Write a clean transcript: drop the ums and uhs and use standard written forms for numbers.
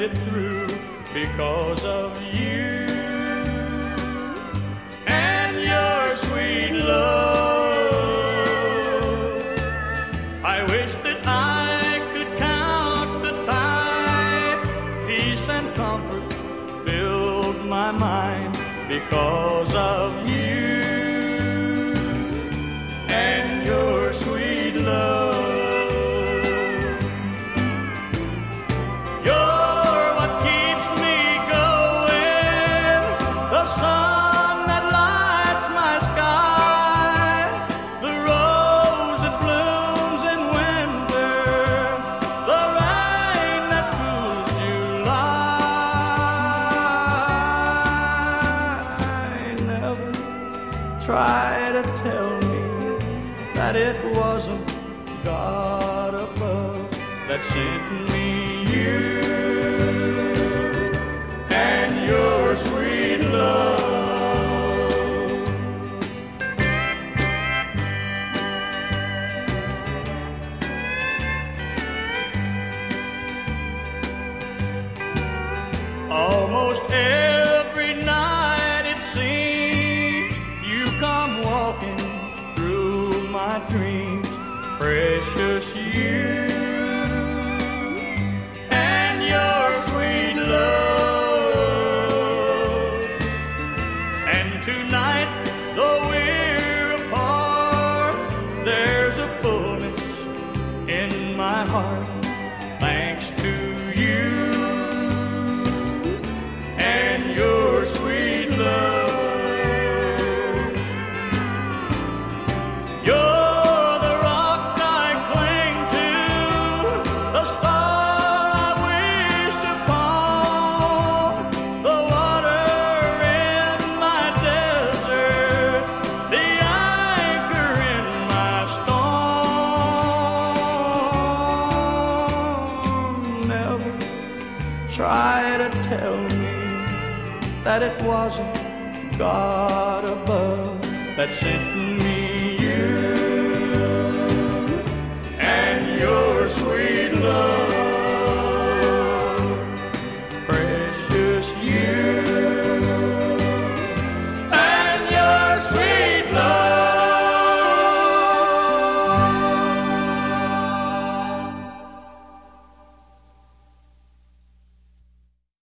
it through because of you and your sweet love. I wish that I could count the time peace and comfort filled my mind because of you and your sweet love. You're what keeps me going, the sun that lights my sky, the rose that blooms in winter, the rain that cools July. Never try to tell me that it wasn't God above that sent me you and your sweet love. Almost every night it seems you come walking through my dreams, precious you and your sweet love. And tonight, though we're apart, there's a fullness in my heart, thanks to you and your sweet love. You're the rock I cling to, the star I wish upon, the water in my desert, the anchor in my storm. Never try to tell me that it wasn't God above that sent me you and your sweet love.